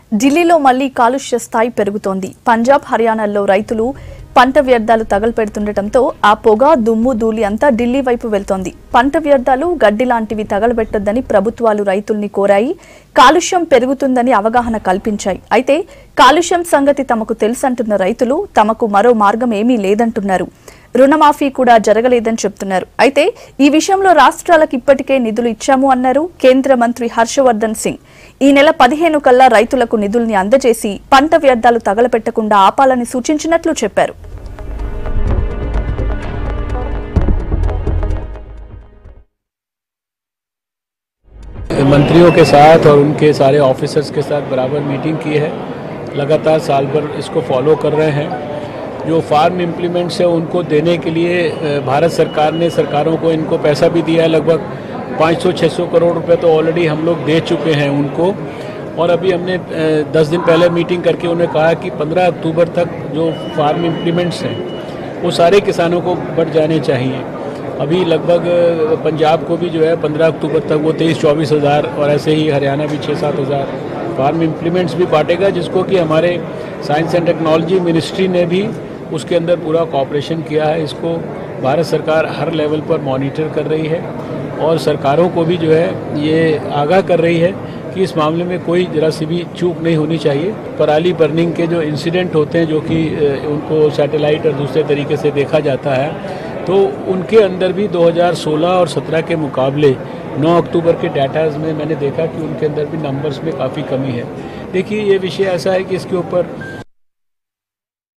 ఢిల్లీలో మళ్లీ కాలుష్య స్థాయి పెరుగుతోంది. పంజాబ్, హర్యానాల్లో రైతులు పంట వ్యర్థాలు తగలబెడుతుండటంతో ఆ పొగ, దుమ్ము, ధూళి అంతా ఢిల్లీ వైపు వెళ్తోంది. పంట వ్యర్థాలు, గడ్డి లాంటివి తగలబెట్టొద్దని ప్రభుత్వాలు రైతుల్ని కోరాయి. కాలుష్యం పెరుగుతుందని అవగాహన కల్పించాయి. అయితే కాలుష్యం సంగతి తమకు తెలుసంటున్న రైతులు తమకు మరో మార్గం ఏమీ లేదంటున్నారు. రుణమాఫీ కూడా జరగలేదని చెప్తున్నారు. అయితే ఈ విషయంలో రాష్ట్రాలకు ఇప్పటికే నిధులు ఇచ్చాము అన్నారు కేంద్ర మంత్రి హర్షవర్ధన్ సింగ్. ఈ నెల 15 కల్లా రైతులకు నిధుల్ని అందజేసి పంట వ్యర్థాలు తగలపెట్టకుండా ఆపాలని సూచించినట్లు చెప్పారు. मंत्रियों के साथ और उनके सारे ऑफिसर्स के साथ बराबर मीटिंग की है। लगातार साल भर इसको फॉलो कर रहे हैं। जो फार्म इम्प्लीमेंट्स है उनको देने के लिए भारत सरकार ने सरकारों को इनको पैसा भी दिया है। लगभग 500-600 करोड़ रुपए तो ऑलरेडी हम लोग दे चुके हैं उनको। और अभी हमने 10 दिन पहले मीटिंग करके उन्हें कहा कि 15 अक्टूबर तक जो फार्म इम्प्लीमेंट्स हैं वो सारे किसानों को बढ़ जाने चाहिए। अभी लगभग पंजाब को भी जो है 15 अक्टूबर तक वो 23-24 हज़ार और ऐसे ही हरियाणा भी 6-7 हज़ार फार्म इम्प्लीमेंट्स भी बांटेगा, जिसको कि हमारे साइंस एंड टेक्नोलॉजी मिनिस्ट्री ने भी उसके अंदर पूरा कोऑपरेशन किया है। इसको भारत सरकार हर लेवल पर मॉनिटर कर रही है और सरकारों को भी जो है ये आगाह कर रही है कि इस मामले में कोई जरा सी भी चूक नहीं होनी चाहिए। पराली बर्निंग के जो इंसिडेंट होते हैं, जो कि उनको सैटेलाइट और दूसरे तरीके से देखा जाता है, तो उनके अंदर भी 2016 और 17 के मुकाबले 9 अक्टूबर के डाटाज में मैंने देखा कि उनके अंदर भी नंबर्स में काफ़ी कमी है। देखिए, ये विषय ऐसा है कि इसके ऊपर